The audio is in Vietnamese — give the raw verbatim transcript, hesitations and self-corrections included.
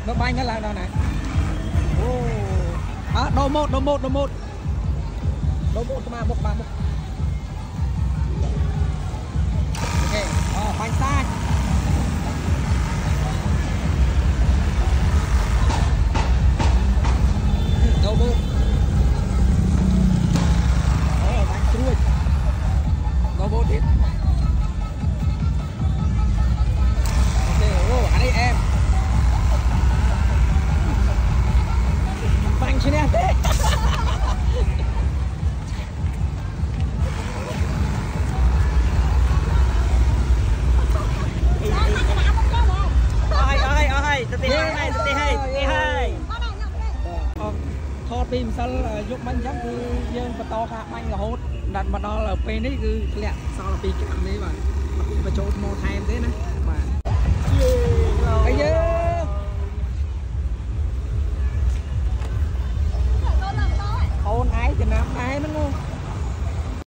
nó bay nó lại đâu này. Ô à, đồ một đồ một đồ một đồ một mà một ba một. Ok ờ bánh sai đồ một ờ bánh chuối đồ một tiếp. Ok ô ở đây em bánh chứ nè thế. Thọt đi mình sẽ giúp bánh chắc cứ dương và to cả bánh là hốt đặt mà đó là bên đấy cứ lẹ sau là bị cái ăn đấy mà mà chỗ một hai em thế này mà bây giờ ôn ái thì nam ái nó luôn.